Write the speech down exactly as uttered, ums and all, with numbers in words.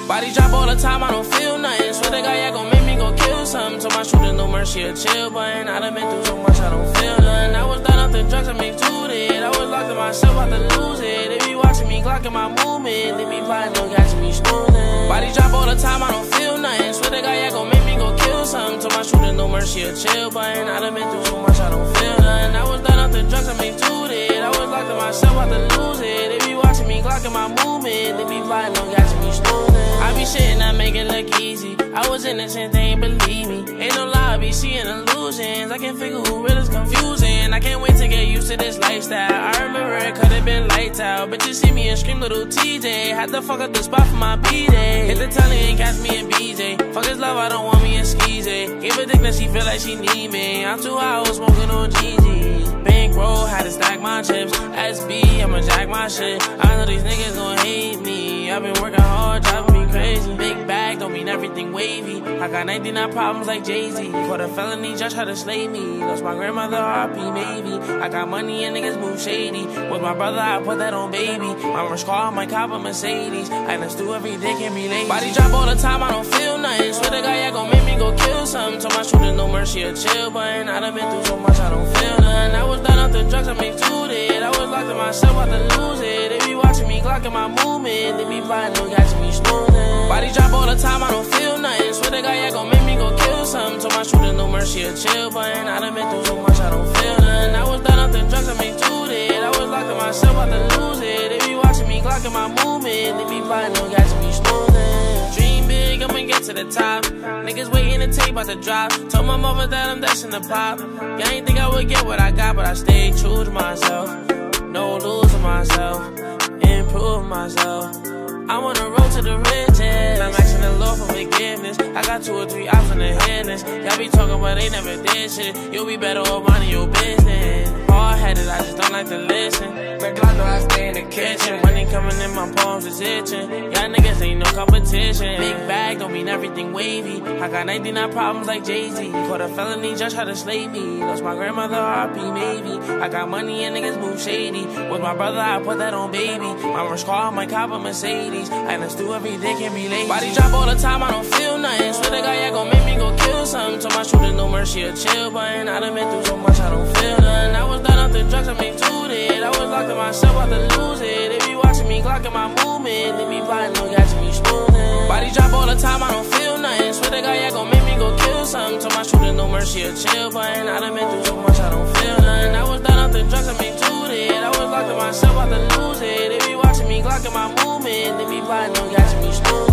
Body drop all the time, I don't feel nothing. Swear to God, yeah, gon' make me go kill something. Told my shooter no mercy, a chill button. I done been through so much, I don't feel nothing. I was done off the drugs, I made two it. I was locked in myself, about to lose it. They be watching me, clocking my movement. They be plotting, no catching me snoozing. Body drop all the time, I don't feel nothing. Swear to God, yeah, gon' make me go kill something. Told my shooter no mercy, a chill button. I done been through so much, I don't feel nothing. I was done off the drugs, I made two it. I was locked in myself, about to lose it. They be watching me, clocking my movement. They be plotting, no catching me snoozing. I be shitting, I make it look easy. I was innocent, they ain't believe me. Ain't no lie, I be seeing illusions. I can't figure who real is confusing. I can't wait to get used to this lifestyle. I remember it could've been lights out. Bitches see me and scream little T J. Had to fuck up the spot for my B-Day. Hit the telly and catch me in B J. Fuck his love, I don't want me in Skeezy. Gave a dick that she feel like she need me. I'm too high, I was smoking on G G. Bankroll, had to stack my chips. S B, I'ma jack my shit. I know these niggas gon' hate me. I've been working hard, driving me crazy. Big bag, don't mean everything wavy. I got ninety-nine problems like Jay-Z. Caught a felony, just tried to slay me. Lost my grandmother, R P maybe. I got money and niggas move shady. With my brother, I put that on baby. My rush car, my cop a Mercedes. I done do every day, can be lazy. Body drop all the time, I don't feel nothing. Swear to God, yeah, gon' make me go kill something. Told my shooter no mercy, a chill button. I done been through so much, I don't feel nothing. I was done off the drugs, I made two it. I was locked in myself, about to lose it. They be watching me, clocking my movement. They be plotting, no catching me snoozing. Body drop all the time, I don't feel nothing. Swear to God, yeah, gon' make me go kill something. Told my shooter no mercy, a chill button. I done been through so much, I don't feel nothing. I was done off the drugs, I made two it. I was locked in myself, about to lose it. They be watching me, clocking my movement. They be plotting, no catching me snoozing. Dream big, I'ma get to the top. Niggas waiting to tape about to drop. Told my mother that I'm destined to pop. Yeah, I ain't think I would get what I got, but I stayed true to myself. No losing myself, improve myself. I'm on the road to the riches. I'm asking the Lord for forgiveness. I got two or three options in the headless. Y'all be talking but they never did shit. You'll be better off minding your business. Hard-headed, I just don't like to listen. But I know I stay in the kitchen. Money coming in, my palms is itching. Y'all niggas ain't no competition. Big bag, don't mean everything wavy. I got ninety-nine problems like Jay-Z. Caught a felony, just tried to slay me. Lost my grandmother, R P maybe. I got money and niggas move shady. With my brother, I put that on baby. My rush car, my cop a Mercedes. I done do every day, can be lazy. Body drop all the time, I don't feel nothing. Swear to God, yeah, gon' make me go kill something. Told my shooter no mercy, a chill button. I done been through so much, I don't feel nothing. I was done off the drugs, I made two it. I was locked in myself, about to lose it. They be watching me, clocking my movement. They be plotting, no catching me snoozing. Body drop all the time, I don't feel nothing. Swear to God, yeah, gon' make me go kill something. Told my shooter no mercy, a chill button. I done been through so much, I don't feel nothing. I was done off the drugs, I made two it. I was locked in myself, about to lose it. They be watching me, clocking my movement. They be plotting, no catching me snoozing.